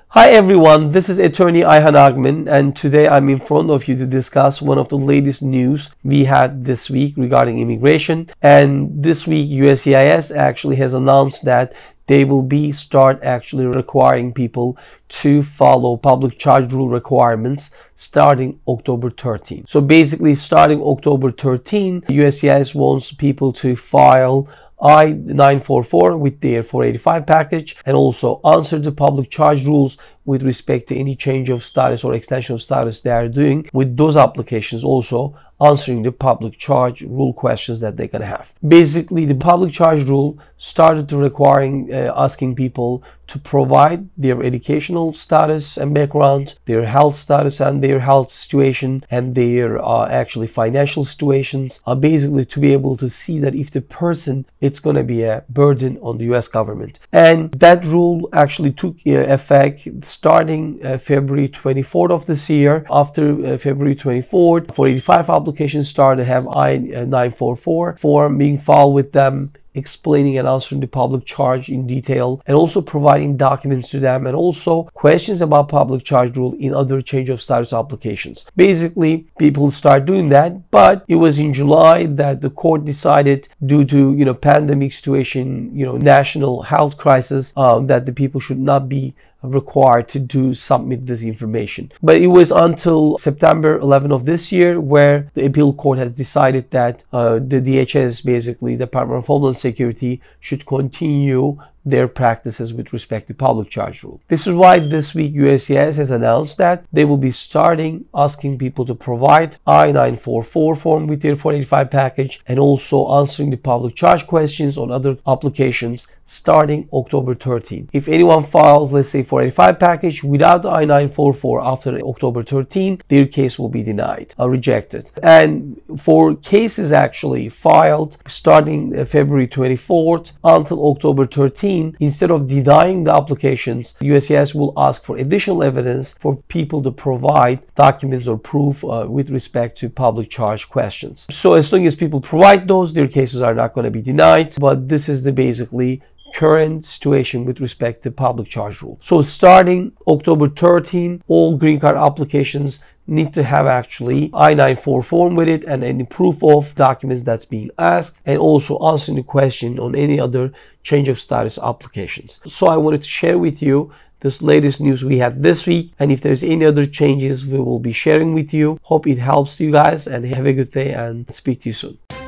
Hi everyone, this is attorney Ayhan Agmin, and today I'm in front of you to discuss one of the latest news we had this week regarding immigration. And this week USCIS actually has announced that they will start requiring people to follow public charge rule requirements starting October 13. So basically starting October 13, USCIS wants people to file I-944 with their 485 package and also answer the public charge rules with respect to any change of status or extension of status they are doing with those applications, also answering the public charge rule questions that they're going to have. Basically, the public charge rule started to requiring asking people to provide their educational status and background, their health status and their health situation, and their financial situations, basically to be able to see that if the person, it's going to be a burden on the US government. And that rule actually took effect starting February 24th of this year. After February 24th, 485 applications started to have I-944 form being filed with them, explaining and answering the public charge in detail, and also providing documents to them, and also questions about public charge rule in other change of status applications. Basically, people start doing that, but it was in July that the court decided, due to pandemic situation, national health crisis, that the people should not be required to submit this information. But it was until September 11 of this year where the appeal court has decided that the DHS, basically the Department of Homeland Security, should continue their practices with respect to public charge rule. This is why this week USCIS has announced that they will be starting asking people to provide I-944 form with their 485 package and also answering the public charge questions on other applications starting October 13. If anyone files, let's say, 485 package without the I-944 after October 13, their case will be denied or rejected. And for cases actually filed starting February 24th until October 13, instead of denying the applications, USCIS will ask for additional evidence for people to provide documents or proof with respect to public charge questions. So as long as people provide those, their cases are not going to be denied. But this is the basically current situation with respect to public charge rule. So starting October 13, all green card applications need to have actually I-94 form with it and any proof of documents that's being asked, and also answering the question on any other change of status applications. So I wanted to share with you this latest news we had this week, and if there's any other changes we will be sharing with you. Hope it helps you guys, and have a good day and speak to you soon.